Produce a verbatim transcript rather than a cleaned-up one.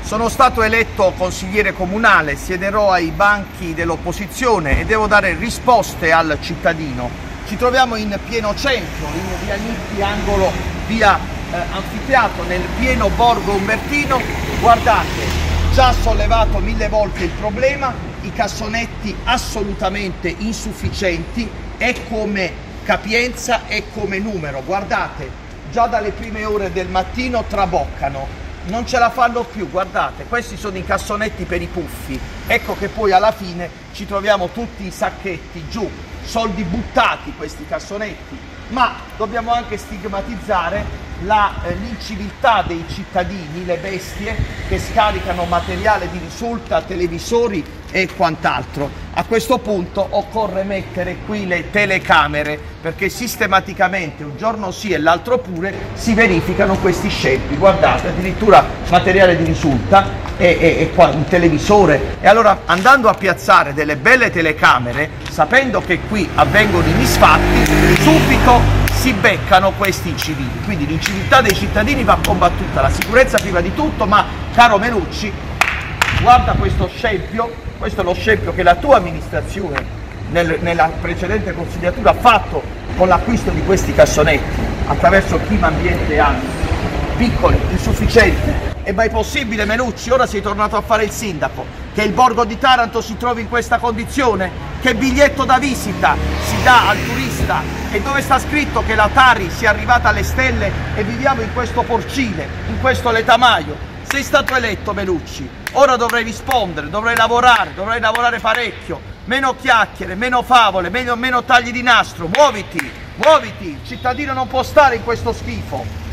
Sono stato eletto consigliere comunale, siederò ai banchi dell'opposizione e devo dare risposte al cittadino. Ci troviamo in pieno centro, in via Nitti, angolo via eh, Anfiteatro, nel pieno borgo umbertino. Guardate, già sollevato mille volte il problema, i cassonetti assolutamente insufficienti, è come capienza e come numero. Guardate, già dalle prime ore del mattino traboccano. Non ce la fanno più, guardate, questi sono i cassonetti per i puffi. Ecco che poi alla fine ci troviamo tutti i sacchetti giù, soldi buttati questi cassonetti, ma dobbiamo anche stigmatizzare eh, l'inciviltà dei cittadini, le bestie che scaricano materiale di risulta, televisori e quant'altro. A questo punto occorre mettere qui le telecamere, perché sistematicamente un giorno sì e l'altro pure si verificano questi scempi. Guardate, addirittura materiale di risulta e, e, e qua un televisore. E allora, andando a piazzare delle belle telecamere, sapendo che qui avvengono i misfatti, subito si beccano questi incivili. Quindi l'inciviltà dei cittadini va combattuta, la sicurezza prima di tutto. Ma caro Menucci, guarda questo scempio. Questo è lo scempio che la tua amministrazione nel, nella precedente consigliatura ha fatto con l'acquisto di questi cassonetti attraverso Clima Ambiente Anni, piccoli, insufficienti. È mai possibile, Menucci? Ora sei tornato a fare il sindaco, che il borgo di Taranto si trovi in questa condizione? Che biglietto da visita si dà al turista e dove sta scritto che la Tari sia arrivata alle stelle e viviamo in questo porcile, in questo letamaio? Sei stato eletto, Menucci, ora dovrai rispondere, dovrai lavorare, dovrai lavorare parecchio, meno chiacchiere, meno favole, meno, meno tagli di nastro, muoviti, muoviti, il cittadino non può stare in questo schifo.